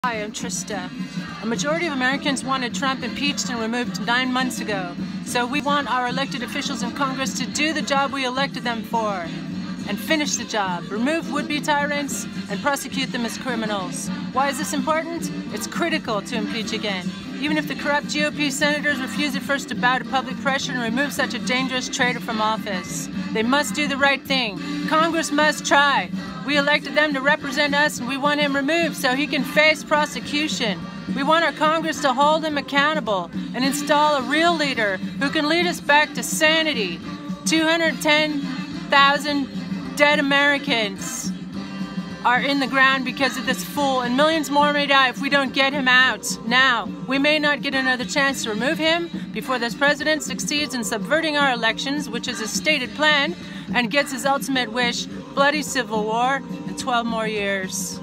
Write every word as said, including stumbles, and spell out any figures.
Hi, I'm Trista. A majority of Americans wanted Trump impeached and removed nine months ago. So we want our elected officials in Congress to do the job we elected them for and finish the job. Remove would-be tyrants and prosecute them as criminals. Why is this important? It's critical to impeach again. Even if the corrupt G O P senators refuse at first to bow to public pressure and remove such a dangerous traitor from office. They must do the right thing. Congress must try. We elected them to represent us, and we want him removed so he can face prosecution. We want our Congress to hold him accountable and install a real leader who can lead us back to sanity. two hundred ten thousand dead Americans are in the ground because of this fool, and millions more may die if we don't get him out now. We may not get another chance to remove him before this president succeeds in subverting our elections, which is his stated plan, and gets his ultimate wish, bloody civil war, in twelve more years.